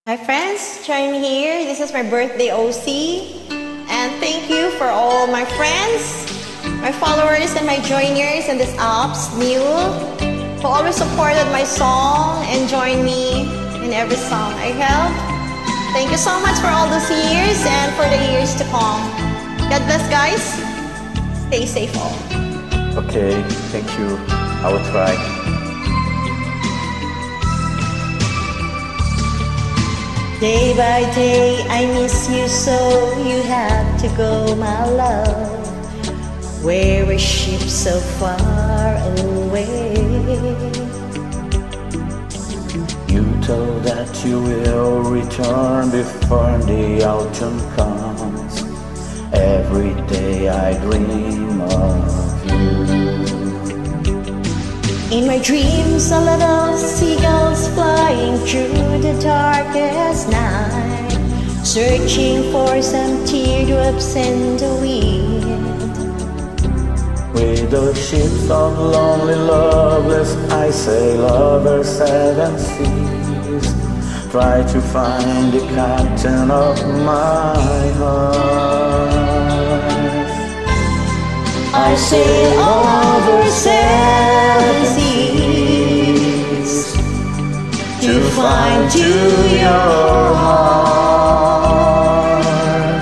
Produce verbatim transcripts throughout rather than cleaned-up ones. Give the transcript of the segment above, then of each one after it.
Hi friends, Chime here. This is my birthday O C. And thank you for all my friends, my followers and my joiners in this apps, new, who always supported my song and joined me in every song I have. Thank you so much for all those years and for the years to come. God bless guys. Stay safe all. Okay, thank you. I will try. Day by day I miss you so you have to go, my love. We're a ship so far away. You told that you will return before the autumn comes. Every day I dream of you. In my dreams a little seagulls flying through the darkest night, searching for some teardrops in the wind. With the ships of lonely loveless, I say lovers seven seas, try to find the captain of my heart. I sail over seven seas to find to your heart.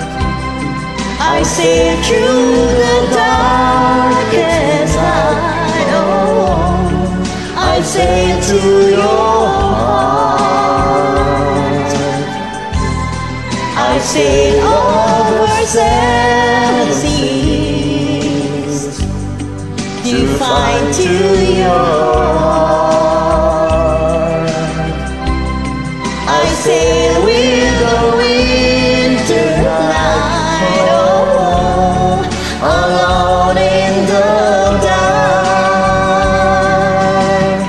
I sail through the darkest night. Oh, I sail to your heart. I sail over seven seas to find to your heart. I sail with the winter night, oh, alone in the dark.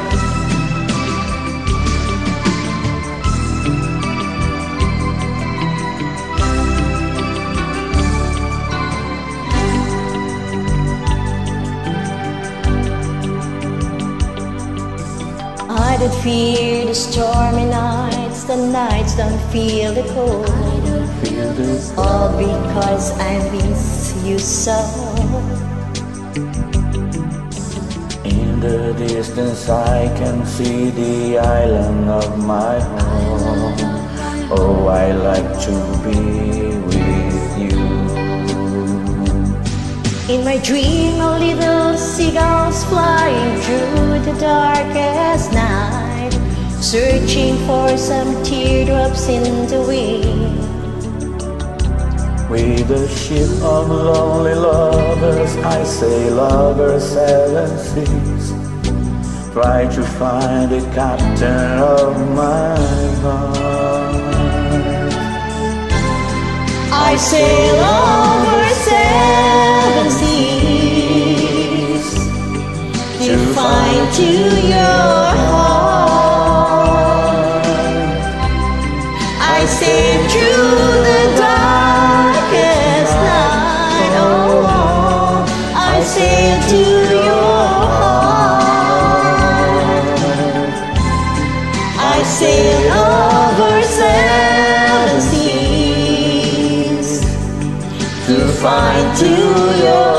I don't fear the stormy nights, the nights don't feel the cold. Feel this All because I miss you so. in the distance I can see the island of my home. Oh, I like to be with you. In my dream a little seagulls flying through the darkest night, searching for some teardrops in the wind. With a ship of lonely lovers, I say lovers seven seas, try to find the captain of my heart. I sail over seven seas to find to your heart. I sail through the darkest night, oh, I sail to your heart. I sail over seven seas to find to your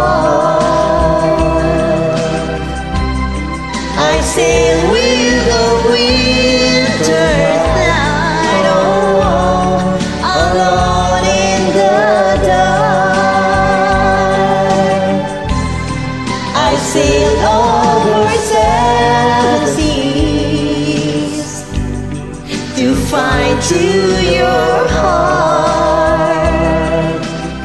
heart. I sail with the winter night, oh, alone in the dark. I sail over seven seas to find to your heart.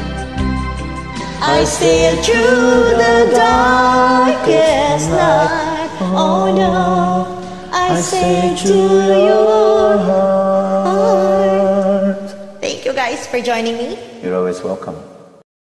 I sail through the darkest night. Oh no, I sail to your heart. Thank you guys for joining me. You're always welcome.